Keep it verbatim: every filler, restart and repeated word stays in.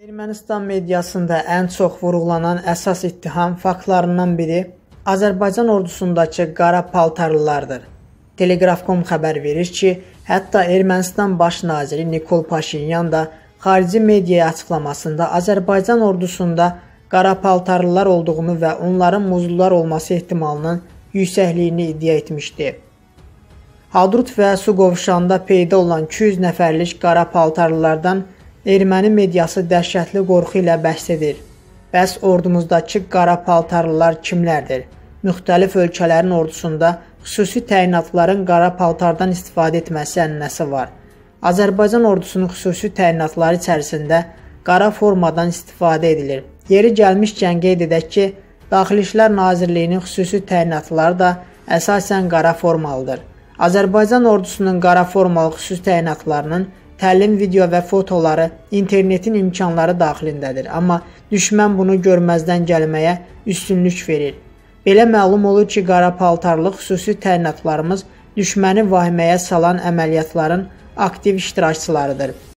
Ermənistan mediasında ən çox vurğulanan əsas ittiham faktlarından biri Azərbaycan ordusundakı qara paltarlılardır. Telegraf nöqtə com xəbər verir ki, hətta Ermənistan baş naziri Nikol Paşinyan da xarici mediaya açıqlamasında Azərbaycan ordusunda qara paltarlılar olduğunu və onların muzlular olması ehtimalının yüksəkliyini iddia etmişdi. Hadrut və su qovşağında peyda olan iki yüz nəfərlik qara paltarlılardan erməni mediası dəhşətli qorxu ilə bəhs edir. Bəs ordumuzdakı qara paltarlılar kimlərdir? Müxtəlif ölkələrin ordusunda xüsusi təyinatların qara paltardan istifadə etməsi ənənəsi var. Azərbaycan ordusunun xüsusi təyinatları içərisində qara formadan istifadə edilir. Yeri gəlmişkən qeyd edək ki, Daxili İşlər Nazirliyinin xüsusi təyinatları da əsasən qara formalıdır. Azərbaycan ordusunun qara formalı xüsusi təyinatlarının təlim video və fotoları internetin imkanları daxilindədir, amma düşmən bunu görməzdən gəlməyə üstünlük verir. Belə məlum olur ki, qara paltarlı xüsusi təyinatlarımız düşməni vahiməyə salan əməliyyatların aktiv iştirakçılarıdır.